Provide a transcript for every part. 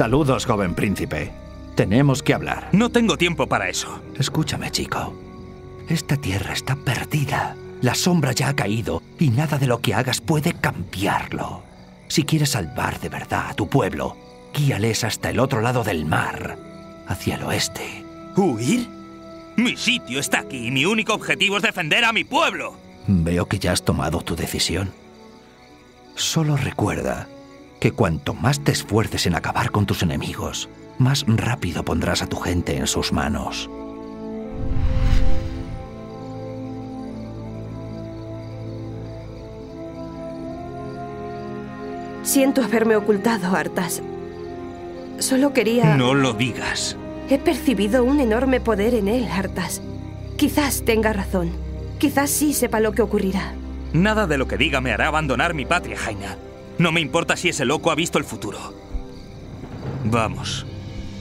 Saludos, joven príncipe. Tenemos que hablar. No tengo tiempo para eso. Escúchame, chico. Esta tierra está perdida. La sombra ya ha caído y nada de lo que hagas puede cambiarlo. Si quieres salvar de verdad a tu pueblo, guíales hasta el otro lado del mar, hacia el oeste. ¿Huir? Mi sitio está aquí y mi único objetivo es defender a mi pueblo. Veo que ya has tomado tu decisión. Solo recuerda que cuanto más te esfuerces en acabar con tus enemigos, más rápido pondrás a tu gente en sus manos. Siento haberme ocultado, Arthas. Solo quería... No lo digas. He percibido un enorme poder en él, Arthas. Quizás tenga razón. Quizás sí sepa lo que ocurrirá. Nada de lo que diga me hará abandonar mi patria, Jaina. No me importa si ese loco ha visto el futuro. Vamos.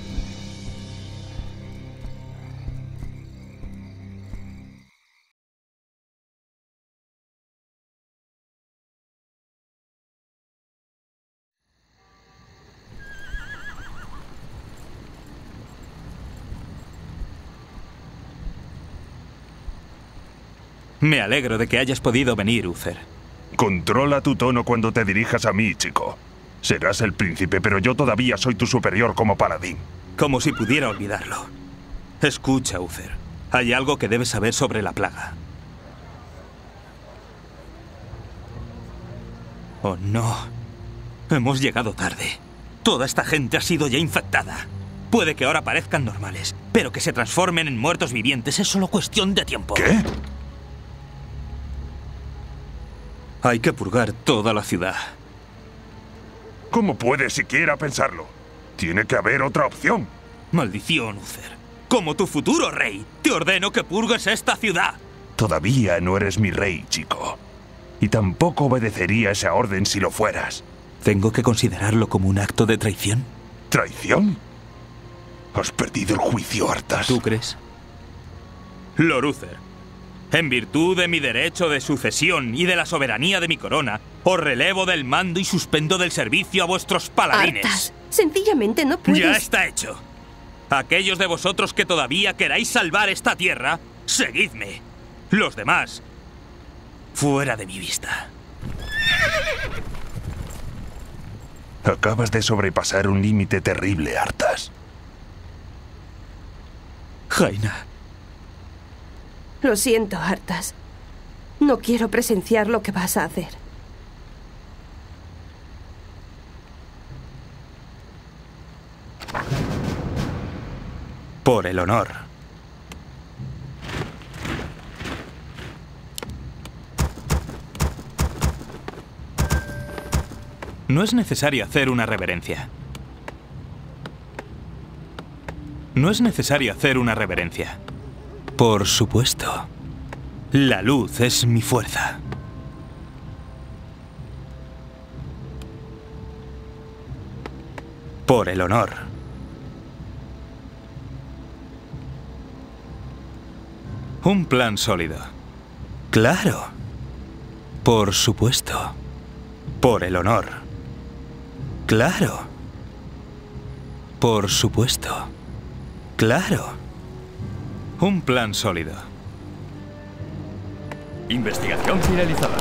Me alegro de que hayas podido venir, Uther. Controla tu tono cuando te dirijas a mí, chico. Serás el príncipe, pero yo todavía soy tu superior como paladín. Como si pudiera olvidarlo. Escucha, Uther. Hay algo que debes saber sobre la plaga. Oh, no. Hemos llegado tarde. Toda esta gente ha sido ya infectada. Puede que ahora parezcan normales, pero que se transformen en muertos vivientes es solo cuestión de tiempo. ¿Qué? Hay que purgar toda la ciudad. ¿Cómo puedes siquiera pensarlo? Tiene que haber otra opción. Maldición, Uther. Como tu futuro rey, te ordeno que purgues esta ciudad. Todavía no eres mi rey, chico. Y tampoco obedecería esa orden si lo fueras. ¿Tengo que considerarlo como un acto de traición? ¿Traición? Has perdido el juicio, Arthas. ¿Tú crees? Lord Uther, en virtud de mi derecho de sucesión y de la soberanía de mi corona, os relevo del mando y suspendo del servicio a vuestros paladines. Arthas, sencillamente no puedes... Ya está hecho. Aquellos de vosotros que todavía queráis salvar esta tierra, seguidme. Los demás, fuera de mi vista. Acabas de sobrepasar un límite terrible, Arthas. Jaina. Lo siento, Arthas. No quiero presenciar lo que vas a hacer. Por el honor. No es necesario hacer una reverencia. No es necesario hacer una reverencia. Por supuesto. La luz es mi fuerza. Por el honor. Un plan sólido. Claro. Por supuesto. Por el honor. Claro. Por supuesto. Claro. Un plan sólido. Investigación finalizada.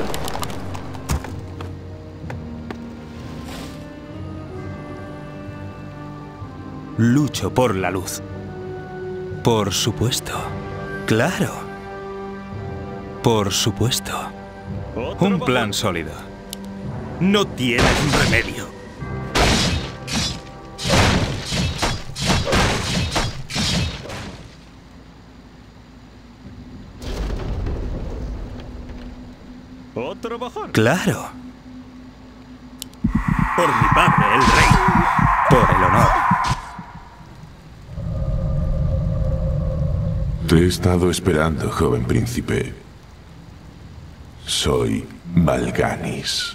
Lucho por la luz. Por supuesto. Claro. Por supuesto. Un plan sólido. No tienes remedio. Otro bajón. Claro. Por mi padre, el rey. Por el honor. Te he estado esperando, joven príncipe. Soy Mal'Ganis.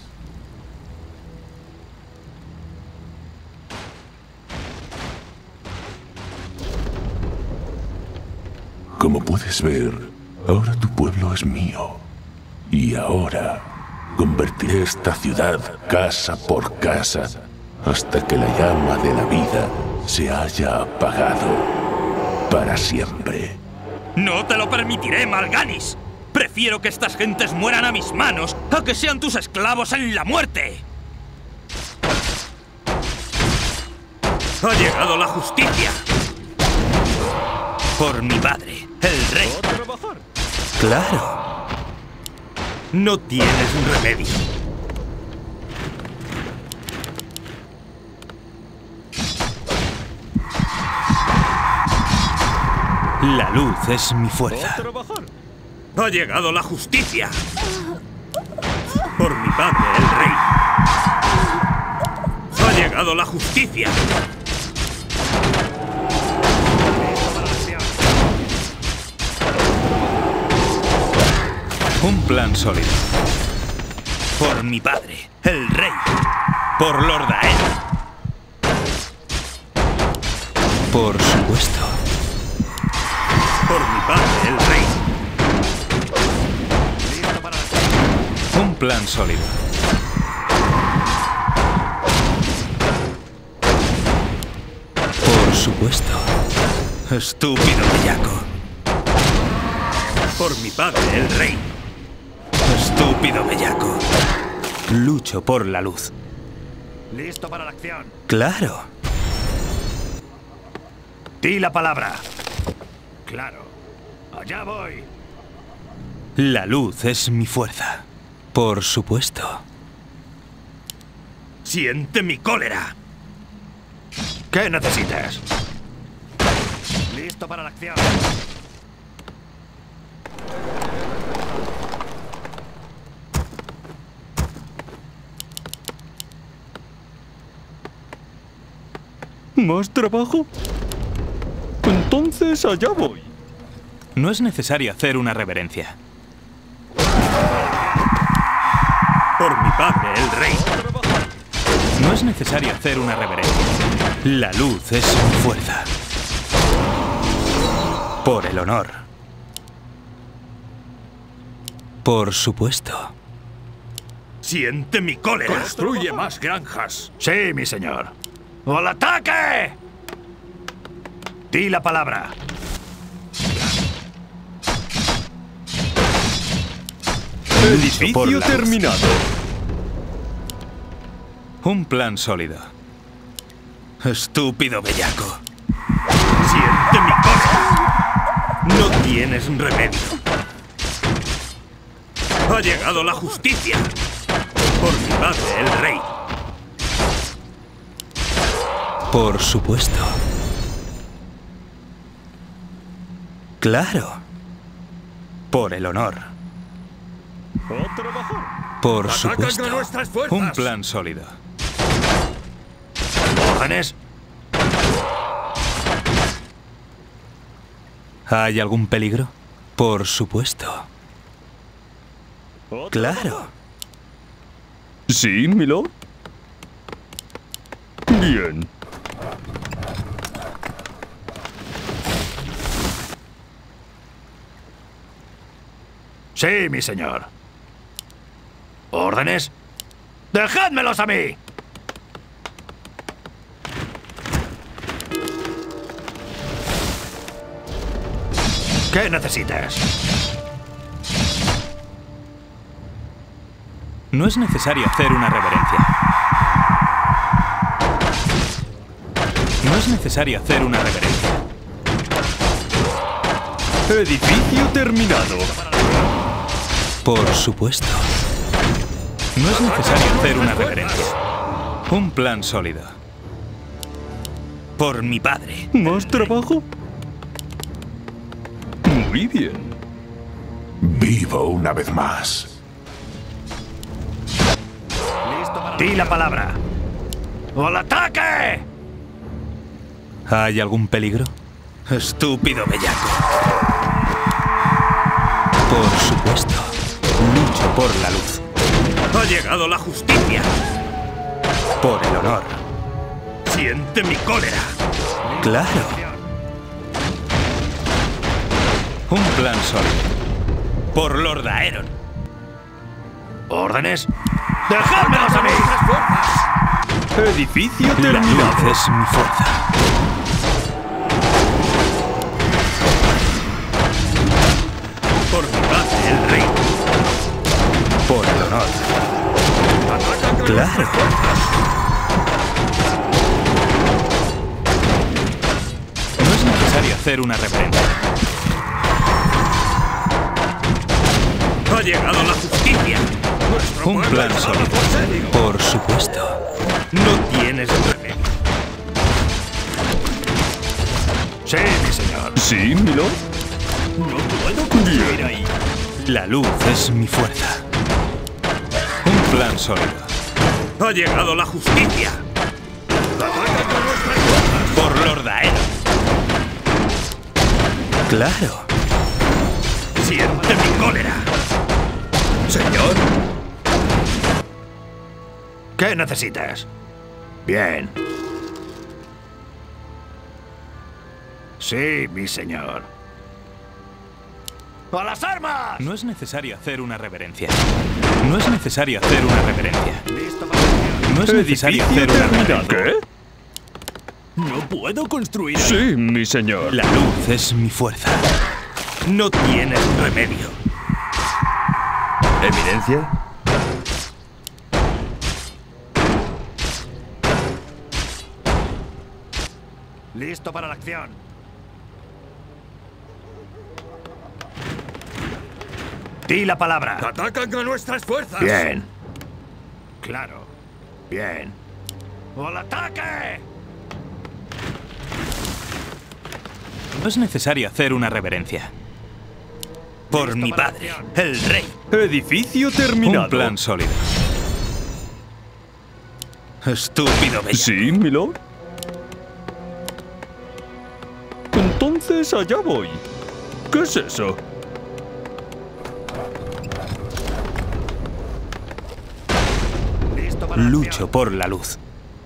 Como puedes ver, ahora tu pueblo es mío. Y ahora convertiré esta ciudad, casa por casa, hasta que la llama de la vida se haya apagado para siempre. ¡No te lo permitiré, Mal'Ganis! Prefiero que estas gentes mueran a mis manos a que sean tus esclavos en la muerte. Ha llegado la justicia. Por mi padre, el rey. Claro. No tienes un remedio. La luz es mi fuerza. Ha llegado la justicia. Por mi padre, el rey. Ha llegado la justicia. Un plan sólido. Por mi padre, el rey. Por Lord Aeron. Por supuesto. Por mi padre, el rey. Un plan sólido. Por supuesto. Estúpido bellaco. Por mi padre, el rey. Estúpido bellaco. Lucho por la luz. ¿Listo para la acción? Claro. Di la palabra. Claro. Allá voy. La luz es mi fuerza. Por supuesto. Siente mi cólera. ¿Qué necesitas? Listo para la acción. ¿Más trabajo? Entonces allá voy. No es necesario hacer una reverencia. Por mi padre, el rey. No es necesario hacer una reverencia. La luz es mi fuerza. Por el honor. Por supuesto. Siente mi cólera. Construye más granjas. Sí, mi señor. ¡Al ataque! Di la palabra. Edificio terminado. Un plan sólido. Estúpido bellaco. Siente mi cólera. No tienes remedio. Ha llegado la justicia. Por mi padre, el rey. Por supuesto. Claro. Por el honor. Por supuesto. Un plan sólido. ¿Órdenes? ¿Hay algún peligro? Por supuesto. Claro. Sí, milord. Bien. Sí, mi señor. ¿Órdenes? ¡Dejádmelos a mí! ¿Qué necesitas? No es necesario hacer una reverencia. No es necesario hacer una reverencia. Edificio terminado. Por supuesto. No es necesario hacer una reverencia. Un plan sólido. Por mi padre. ¿Más trabajo? Muy bien. Vivo una vez más. Di la palabra. ¡Al ataque! ¿Hay algún peligro? Estúpido bellaco. Por supuesto. Lucho por la luz. Ha llegado la justicia. Por el honor. Siente mi cólera. Claro. Un plan sólido. Por Lord Aeron. ¿Órdenes? ¡Dejádmelos a mí! Edificio La terminado. luz es mi fuerza. Por mi padre, el rey. Por el honor. Claro. No es necesario hacer una reverencia. Ha llegado la justicia. Un plan sólido. Por supuesto. No tienes remedio. Sí, mi señor. Sí, milord. No puedo construir ahí. La luz es mi fuerza. Un plan sólido. Ha llegado la justicia. Por Lord Aeron. Claro. Siente mi cólera. Señor. ¿Qué necesitas? Bien. Sí, mi señor. ¡A las armas! No es necesario hacer una reverencia. No es necesario hacer una reverencia. Listo para la acción. No es necesario hacer una reverencia. ¿Qué? No puedo construir. Sí, mi señor. La luz es mi fuerza. No tienes remedio. ¿Eminencia? Listo para la acción. Di la palabra. ¡Atacan a nuestras fuerzas! Bien. Claro. Bien. ¡Al ataque! No es necesario hacer una reverencia. Por Listo mi para la padre, acción. el rey. Edificio terminado. Un plan sólido. Estúpido bello. Sí, milord. Entonces allá voy. ¿Qué es eso? Listo para la Lucho acción. por la luz.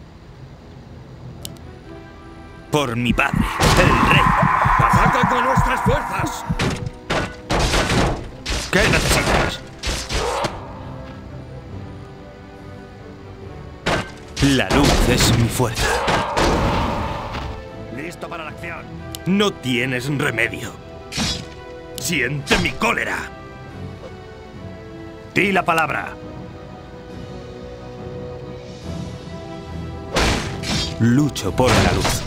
Por mi padre, el rey. ¡Atacan con nuestras fuerzas! ¿Qué necesitas? La luz es mi fuerza. Listo para la acción. No tienes remedio. Siente mi cólera. Di la palabra. Lucho por la luz.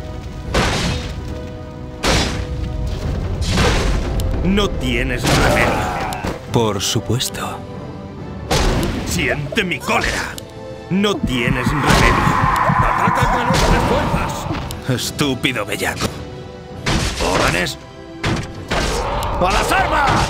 No tienes remedio. Por supuesto. Siente mi cólera. No tienes remedio. ¡Atacan con nuestras fuerzas! Estúpido bellaco. ¿Órdenes? ¡A las armas!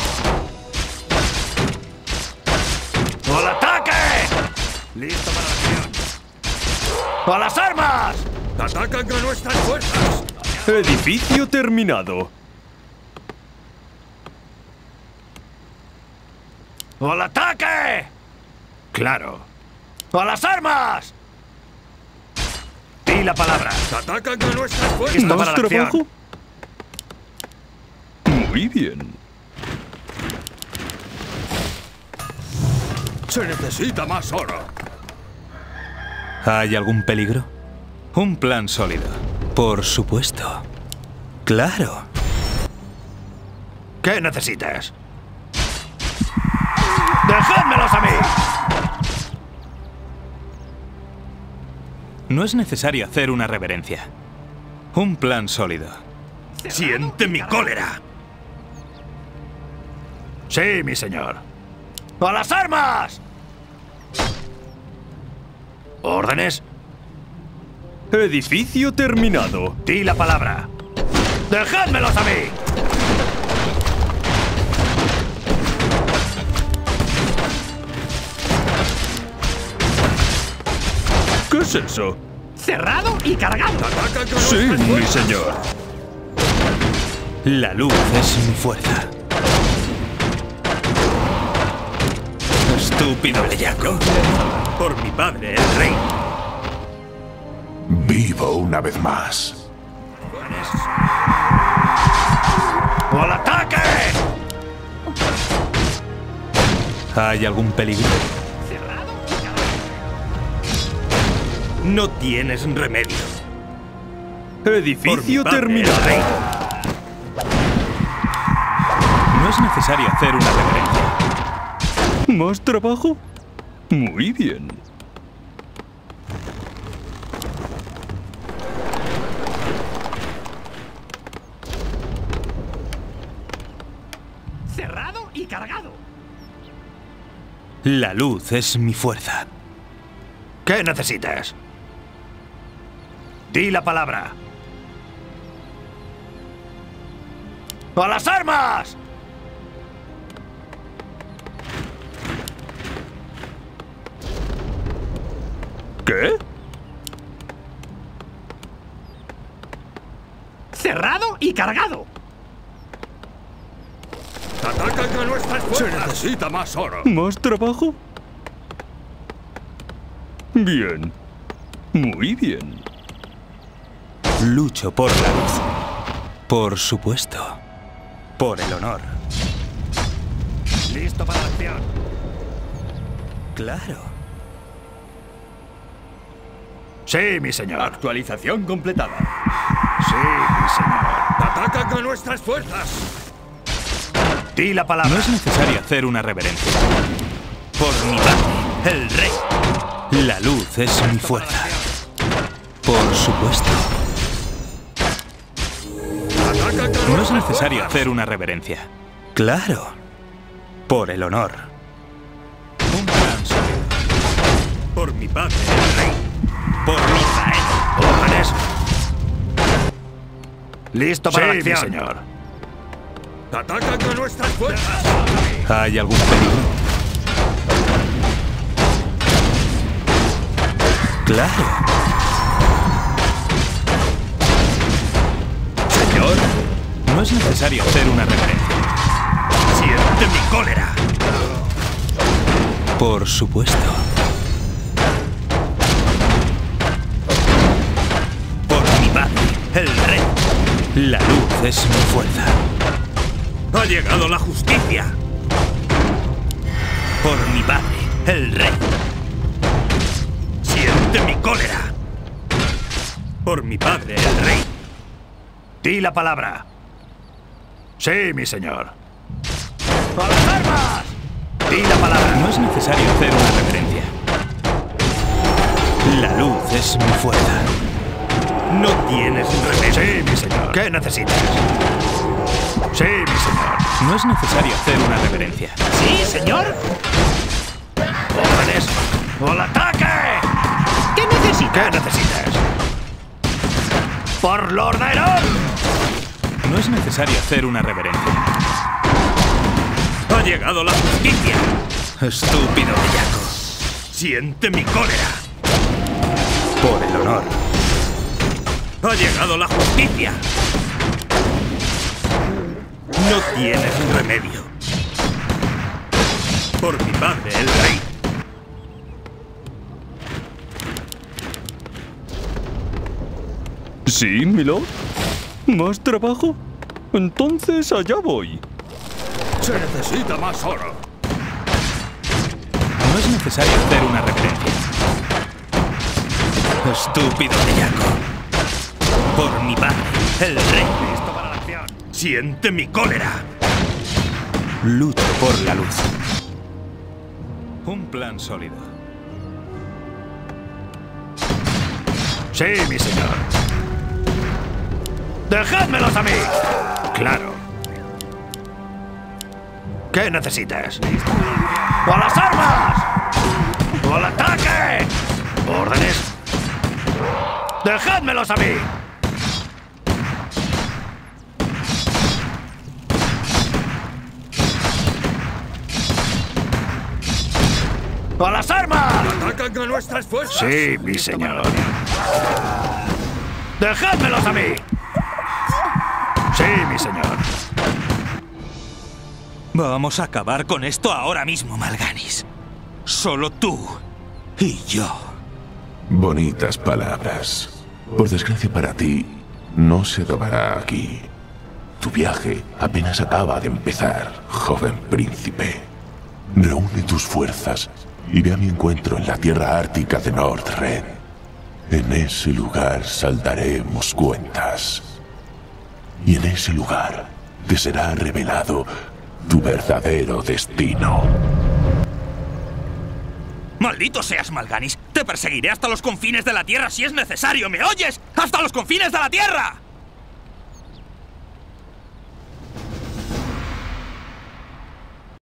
¡Al ataque! Listo para la acción. ¡A las armas! ¡Atacan con nuestras fuerzas! Edificio terminado. ¡Al ataque! Claro. ¡A las armas! Di la palabra. ¡Atacan con nuestras fuerzas! Listo ¿Más para la acción. trabajo? Muy bien. ¡Se necesita más oro! ¿Hay algún peligro? Un plan sólido. Por supuesto. Claro. ¿Qué necesitas? ¡Dejádmelos a mí! No es necesario hacer una reverencia. Un plan sólido. ¡Siente mi cólera! Sí, mi señor. ¡A las armas! ¿Órdenes? Edificio terminado. Di la palabra. ¡Dejádmelos a mí! ¿Qué es eso? Cerrado y cargado. Sí, mi señor. La luz es mi fuerza. Estúpido bellaco. Por mi padre, el rey. Vivo una vez más. ¡Al ataque! ¿Hay algún peligro? No tienes remedio. Edificio Por mi padre, terminado. el rey. No es necesario hacer una reverencia. ¿Más trabajo? Muy bien. Cerrado y cargado. La luz es mi fuerza. ¿Qué necesitas? Di la palabra. ¡A las armas! ¿Qué? Cerrado y cargado. ¡Atacan a nuestras fuerzas! ¡Se necesita más oro! ¿Más trabajo? Bien. Muy bien. Lucho por la luz. Por supuesto. Por el honor. Listo para la acción. Claro. Sí, mi señor. Actualización completada. Sí, mi señor. ¡Atacan a nuestras fuerzas! Di la palabra. No es necesario hacer una reverencia. Por mi padre, el rey. La luz es mi fuerza. Por supuesto. ¡Atacan a No es nuestras necesario fuerzas! hacer una reverencia. Claro. Por el honor. Un gran sonido. Por mi padre, el rey. Por Israel. ¡Órdenes! Listo para la Sí, acción. mi señor. ¡Atacan a nuestras fuerzas! ¿Hay algún peligro? Claro. Señor. No es necesario hacer una reverencia. Siente mi cólera. Por supuesto. Por mi padre, el rey. La luz es mi fuerza. Ha llegado la justicia. Por mi padre, el rey. Siente mi cólera. Por mi padre, el rey. Di la palabra. Sí, mi señor. ¡A las armas! Di la palabra. No es necesario hacer una reverencia. La luz es mi fuerza. No tienes remedio. Sí, mi señor. ¿Qué necesitas? Sí, mi señor. No es necesario hacer una reverencia. ¿Sí, señor? ¡Órdenes! ¡Al ataque! ¿Qué necesitas? ¿Qué necesitas? ¡Por Lord Aeron! No es necesario hacer una reverencia. Ha llegado la justicia. Estúpido bellaco. Siente mi cólera. Por el honor. Ha llegado la justicia. No tienes remedio. Por mi padre, el rey. ¿Sí, milord? ¿Más trabajo? Entonces allá voy. ¡Se necesita más oro! No es necesario hacer una reverencia. Estúpido bellaco. Por mi padre, el rey. Listo para la acción. Siente mi cólera. Lucho por la luz. Un plan sólido. Sí, mi señor. ¡Dejádmelos a mí! Claro. ¿Qué necesitas? ¡A las armas! ¡Al ataque! ¡Órdenes! ¡Dejádmelos a mí! ¡A las armas! ¡Atacan a nuestras fuerzas! Sí, mi señor. ¡Dejádmelos a mí! Sí, mi señor. Vamos a acabar con esto ahora mismo, Mal'Ganis. Solo tú y yo. Bonitas palabras. Por desgracia para ti, no se acabará aquí. Tu viaje apenas acaba de empezar, joven príncipe. Reúne tus fuerzas y ve a mi encuentro en la tierra ártica de Nordren. En ese lugar saldaremos cuentas. Y en ese lugar te será revelado tu verdadero destino. ¡Maldito seas, Mal'Ganis! ¡Te perseguiré hasta los confines de la Tierra si es necesario! ¿Me oyes? ¡Hasta los confines de la Tierra!